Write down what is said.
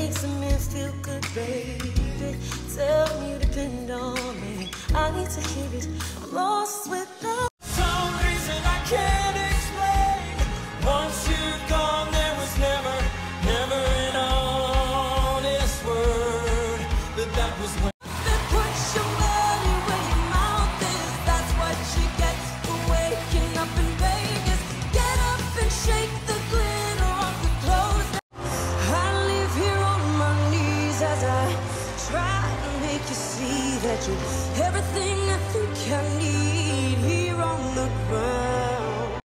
makes a man feel good, baby. Tell me you depend on me. I need to hear it. I'm lost without some reason I can't explain. Once you're gone, there was never an honest word. But that was when. put your money where your mouth is. That's what you get for waking up in Vegas. Get up and shake the glitter off the clothes. I live here on my knees as I try to make you see that you're everything I think I need here on the ground.